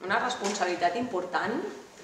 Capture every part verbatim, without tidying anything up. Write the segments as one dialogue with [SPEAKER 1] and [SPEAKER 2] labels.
[SPEAKER 1] Una responsabilitat important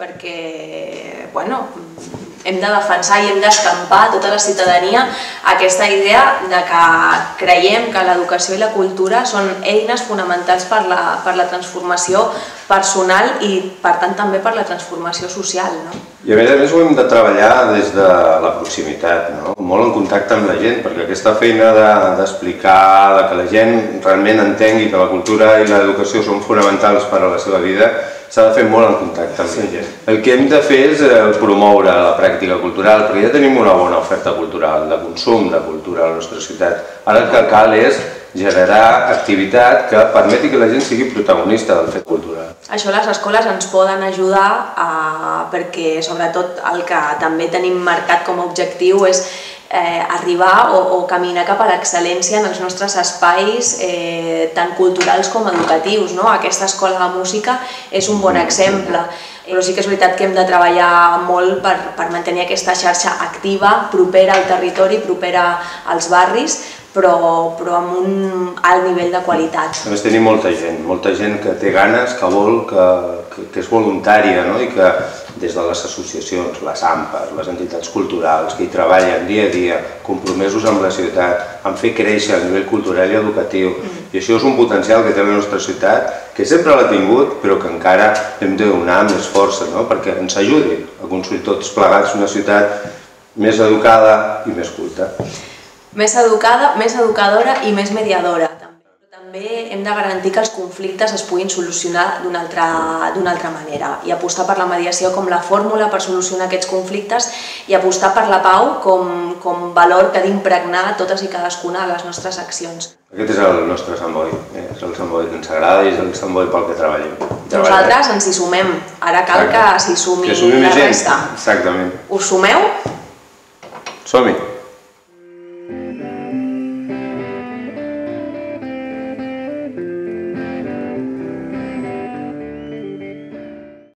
[SPEAKER 1] perquè bueno, hem de defensar i hem d'escampar tota la ciutadania aquesta idea de que creiem que l'educació i la cultura són eines fonamentals per la, per la transformació personal i per tant també per la transformació social. No?
[SPEAKER 2] I a més a més ho hem de treballar des de la proximitat, no? Molt en contacte amb la gent, perquè aquesta feina d'explicar, de, de que la gent realment entengui que la cultura i l'educació són fonamentals per a la seva vida, s'ha de fer molt en contacte amb la gent. El que hem de fer és promoure la pràctica cultural, perquè ja tenim una bona oferta cultural, de consum de cultura a la nostra ciutat. Ara el que cal és generar activitat que permeti que la gent sigui protagonista del fet cultural.
[SPEAKER 1] Això les escoles ens poden ajudar a, perquè sobretot el que també tenim marcat com a objectiu és eh, arribar o, o caminar cap a l'excel·lència en els nostres espais eh, tant culturals com educatius. No? Aquesta escola de música és un bon exemple. Però sí que és veritat que hem de treballar molt per, per mantenir aquesta xarxa activa, propera al territori, propera als barris, però, però amb un alt nivell de qualitat.
[SPEAKER 2] A més tenim molta gent, molta gent que té ganes, que vol, que, que, que és voluntària, no? I que des de les associacions, les AMPAs, les entitats culturals, que hi treballen dia a dia, compromesos amb la ciutat, en fer créixer a nivell cultural i educatiu. Mm. I això és un potencial que té la nostra ciutat, que sempre l'ha tingut, però que encara hem de donar més força, no? Perquè ens ajudi a construir tots plegats una ciutat més educada i més culta.
[SPEAKER 1] Més educada, més educadora i més mediadora. També hem de garantir que els conflictes es puguin solucionar d'una altra, d'una altra manera i apostar per la mediació com la fórmula per solucionar aquests conflictes i apostar per la pau com, com valor que ha d'impregnar totes i cadascuna de les nostres accions.
[SPEAKER 2] Aquest és el nostre Sant Boi, és el Sant Boi que ens agrada i és el Sant Boi pel que treballem.
[SPEAKER 1] Nosaltres ens hi sumem, ara cal que s'hi sumi la resta.
[SPEAKER 2] Exactament.
[SPEAKER 1] Us sumeu?
[SPEAKER 2] Som-hi!